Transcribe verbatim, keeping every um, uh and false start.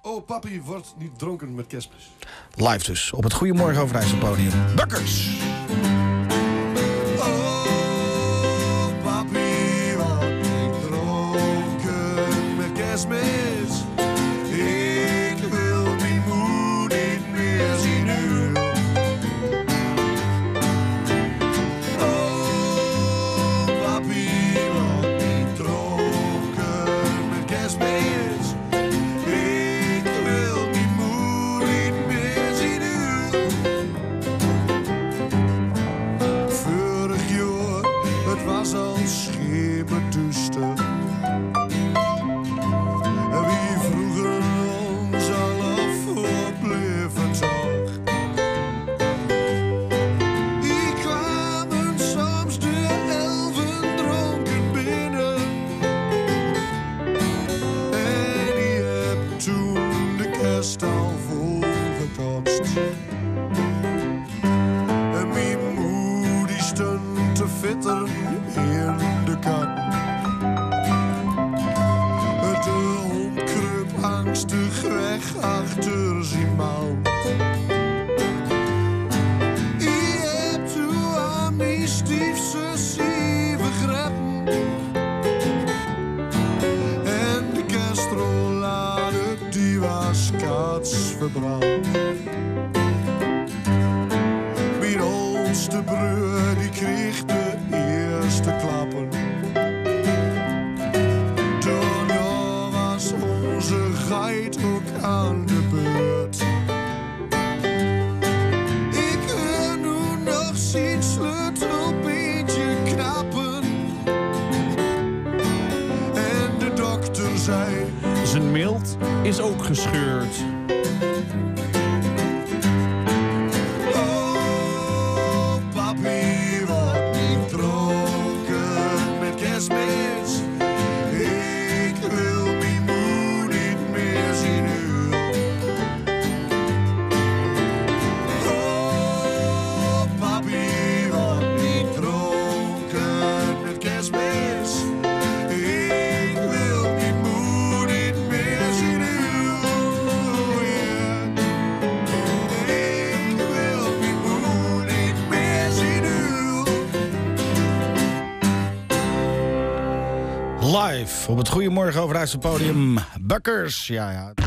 Oh, papi wordt niet dronken met kerstmis. Live dus, op het Goedemorgen Overijssel podium. Bukkers! Oh, papi wordt niet dronken met kerstmis. Ik wil mijn moe niet meer zien nu. Oh, papi wordt niet dronken met kerstmis. Ik wil mijn moe niet meer zien nu. Vorig jaar, het was al schemerduister. Wie vroeger ons al voorbleven zag. Die kwamen soms de elfen dronken binnen. En die heb toen de kerst al volgekotst. En mijn moe die stond te fitteren in de kat. De hond kruip angstig weg achter zijn mouw. Ik heb toen aan mijn stiefzussie begrepen. En de kerstrolade die was kaatsverbrand. Mijn oudste broer die kreeg de eerste klappen. Daarna was onze geit ook aan de beurt. Ik hoor nu nog zien sleutelbeentje knappen. En de dokter zei: Zijn mild is ook gescheurd. oh, papi wordt niet dronken met kerstmis. Ik wil mijn moe niet meer zien nu. Oh, papi wordt niet dronken met kerstmis. Ik wil mijn moe niet meer zien nu. Yeah. Ik wil mijn moe niet meer zien nu. Live op het Goedemorgen Overijssel podium. Bukkers, ja ja.